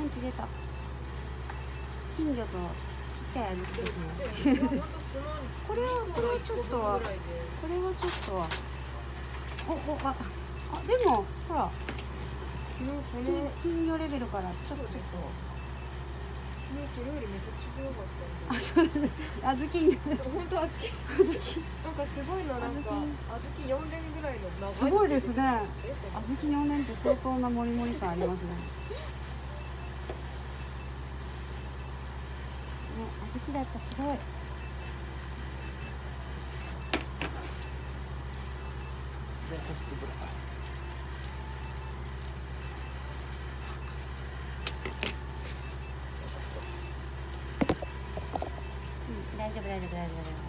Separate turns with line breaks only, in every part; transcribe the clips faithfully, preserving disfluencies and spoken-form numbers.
ンチ出た。金魚とちっちゃいあずきですね。これはこれはちょっとはこれはちょっとはおおああでもほら金魚レベルからちょっとちょっと。
これよりめちゃくちゃ強かったんで。
あ、そうです。あずき。
本当あずき。なんかすごいのなんかあずき四連ぐらいの長い。
すごいですね。あずき四連って相当なモリモリ感ありますね。ね、あずきだったすごい。大丈夫大丈夫大丈夫大丈夫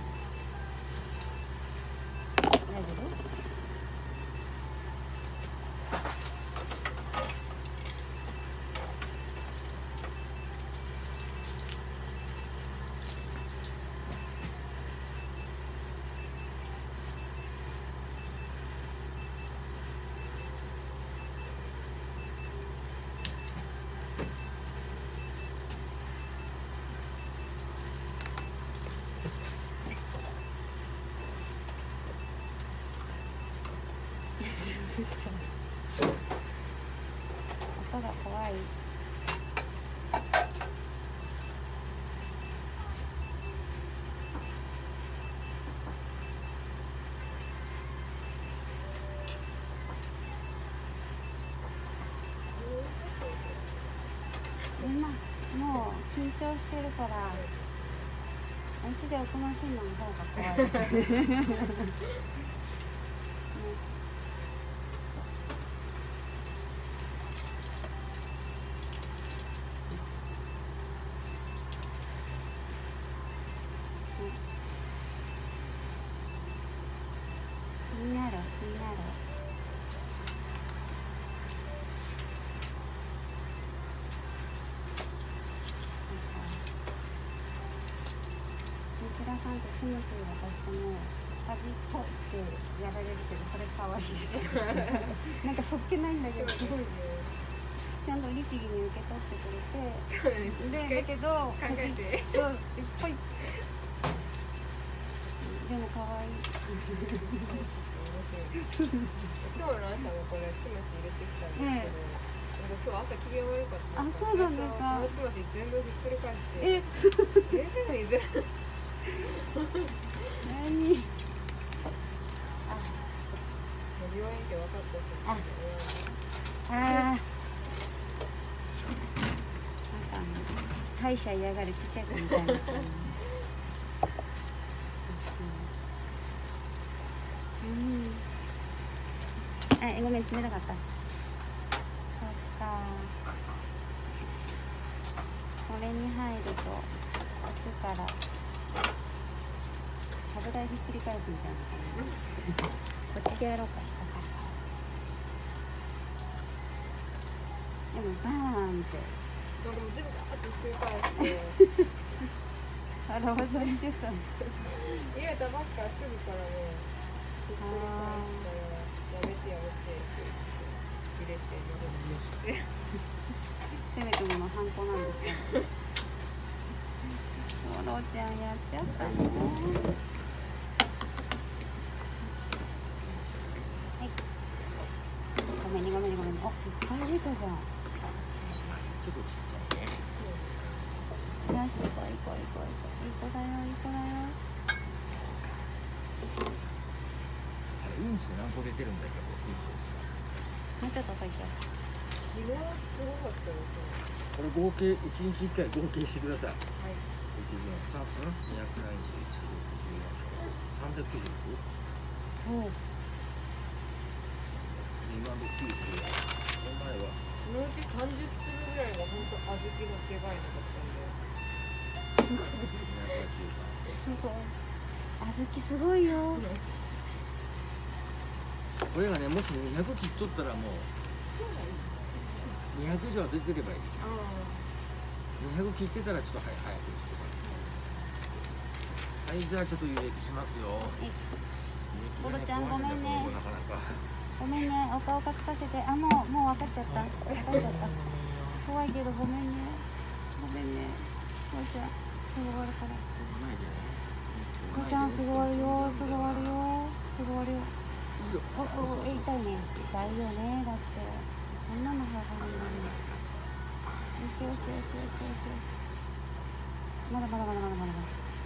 大丈夫。音が怖い。みんなもう緊張してるからお家でおとなしいのの方が怖い。気になる気になる。みくらさんとキムチが出しても味っぽいってやられるけどそれ可愛いです。なんかそっけないんだけどすごいね。ちゃんと律儀に受け取ってくれて、でだけど
考えて
そういっぱい。でも可愛い。
今日の朝もこれキムチ入れてきたんですけど、今日朝機嫌悪かった。
あ、そうなんですか。
このキムチ全部ひっくり返して。
え、
全然全然。
何？あ、
病院って分かった。
あ、ああ。大社嫌がるちっちゃい子みたいな。うん。あ、ごめん、冷たかった。そっか。これに入ると奥からちゃぶ台ひっくり返すみたいな感じ。こっちでやろうか。でもバーンって。
でも全部ガーッとひっくり返して。
あら、わざに出た。
入れたばっかすぐからね。ひっくり返したらやめてやめて入れて戻して。
せめてものハンコなんですよ。おろちゃんやっちゃったね。はい。ごめんねごめんねごめんね。あ、いっぱい出たじゃん。
ちょっとちっちゃいね。
よし、行こう行こう行こう行こう。いい子だよいい子だよ。
あれうんちで何個出てるんだけど、
もうちょっと遅いけど。
昨日すごかったですね。
これ合計一日一回合計してください。
はい。
三分二百何十一六十三百九十六。
おお。
今の九十。お前は。
そのうち三十粒ぐらいが本当小豆のでかいのだったんで。
すごい。
二百八十三。
すごい。小豆すごいよ。
これがね、もし二百切っとったらもう二百以上出てればいい。
ああ。
二百切ってたらちょっと早くしてください。はい、じゃあちょっと湯焼きしますよ。
ボロちゃんごめんね。
なかなか。
ごめんね、お顔隠させて。あ、もうもう分かっちゃった。分かっちゃった。 怖いけどごめんね。ごめんね。こうちゃん、すぐ終わるから。
前でね。
こうちゃん、すぐ終わるよ。すぐ終わるよ。すぐ終わるよ。お、お、え、痛いね。痛いよね。だって。こんなの早くないのに。よしよしよしよしよしよし。まだまだまだまだまだまだ。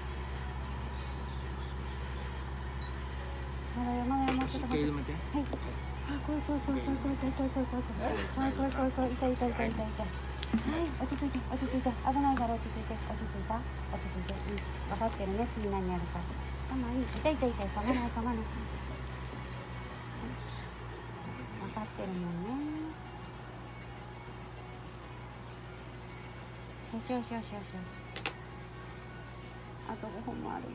まだよ、まだよ、もうちょっと待って。はい。あ、怖い怖い怖い怖い怖い怖い怖い怖い怖い怖い怖い怖い怖い怖い痛い痛い痛い痛い痛い。はい、落ち着いて落ち着いて、危ないから落ち着いて、落ち着いた落ち着いて、うん、分かってるね、次何やるか。あ、まあいい、痛い痛い痛い、かまないかまない。分かってるもんね。よしよしよしよしよし。あとごほんもあるよ。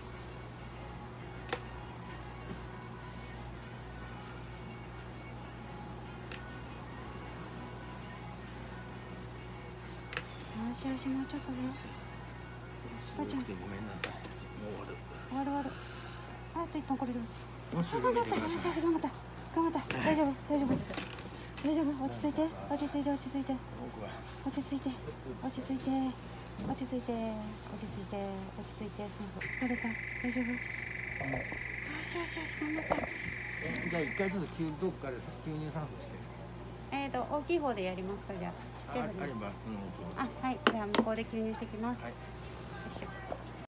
よしよし、もうちょっとね。ばあちゃん、
ごめんなさい。もう終わる。
終わる終わる。あ、あと一本これで。
もし
あ、頑張った。よしよし、頑張った。頑張った。大丈夫、大丈夫。大丈夫、落ち着いて、落ち着いて、落ち着いて。落ち着いて、落ち着いて、落ち着いて、落ち着いて、落ち着いて、そうそう、疲れた。大丈夫。よしよしよし、頑張った。
じゃあ一回ちょっと急どっかで吸入酸素して。
えっと、大きい方でやりますか、じゃあ。ちっちゃい方で。
あれば、うん、大きい方。
あ、はい、じゃあ向こうで吸入してきます。
はい。